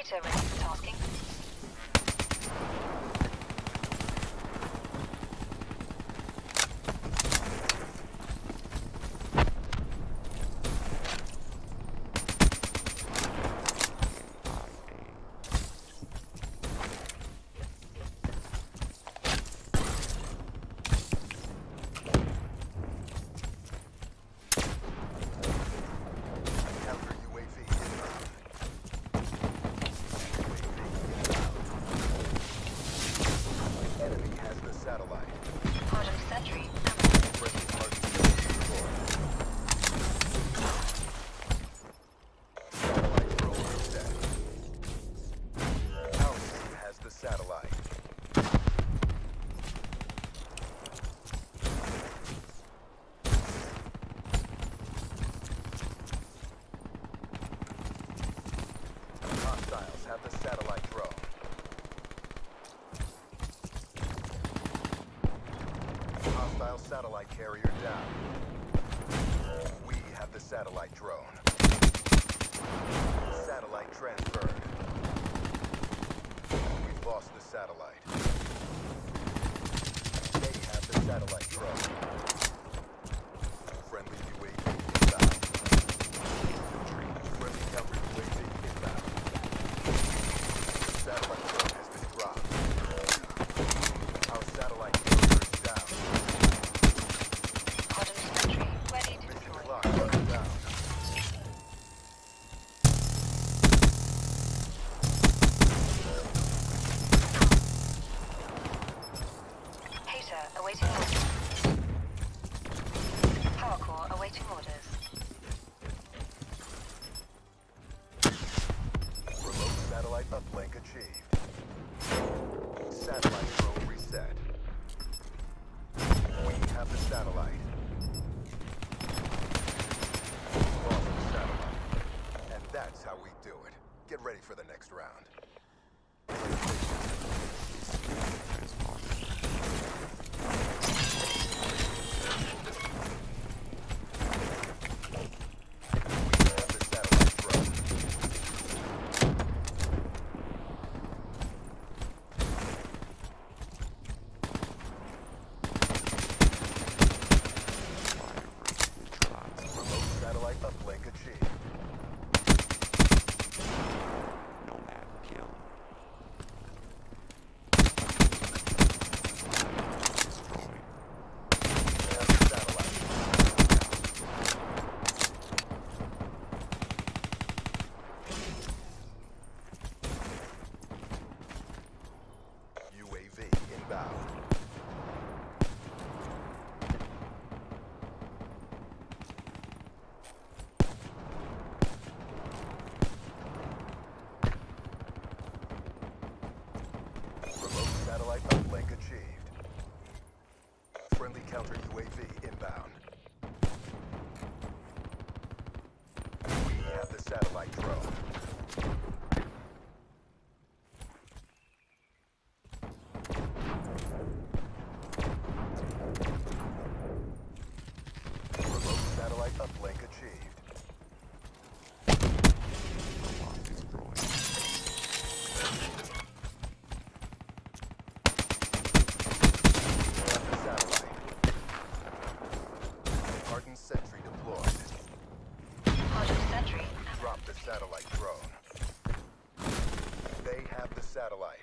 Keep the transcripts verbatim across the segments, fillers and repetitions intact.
Hater ready for tasking. Satellite carrier down. We have the satellite drone. Satellite transferred. We've lost the satellite. They have the satellite drone. Friendly U A V inbound. Friendly counter U A V inbound. The satellite drone has been dropped. Our satellite carrier is down. Awaiting orders. Power core awaiting orders. Remote satellite uplink achieved. Satellite drone reset. We have the satellite. Lost the satellite. And that's how we do it. Get ready for the next round. Uplink achieved. Nomad kill. Destroyed. Satellite. U A V inbound. Satellite uplink achieved. Friendly counter U A V inbound. We have the satellite drone. Remote satellite uplink achieved. Sentry deployed. Project Sentry. Drop the satellite drone. They have the satellite.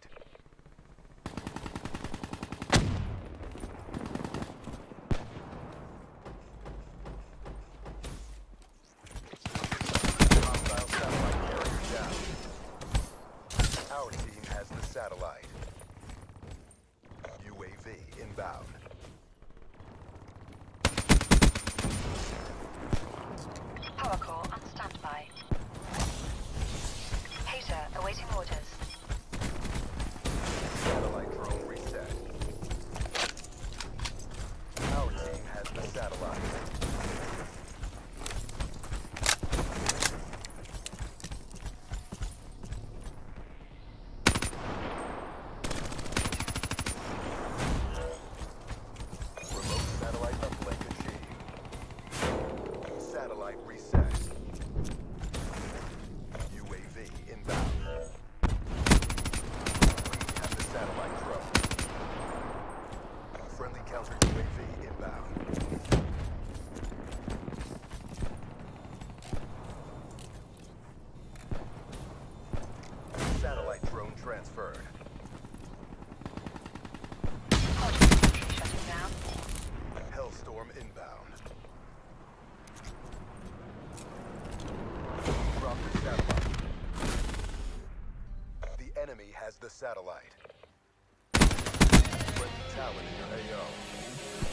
Hostile satellite carrier down. Our team has the satellite. U A V inbound. Power core on standby. Hater awaiting orders. Satellite drone reset. Our team has the satellite. transferred. Project sentry shutting down. Hellstorm inbound. Drop the satellite. The enemy has the satellite. Friendly Talon in your A O.